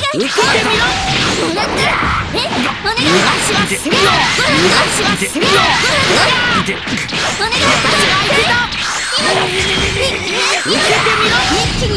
受けてみろ。お願いします。お願いします。お願いします。受けてみろ。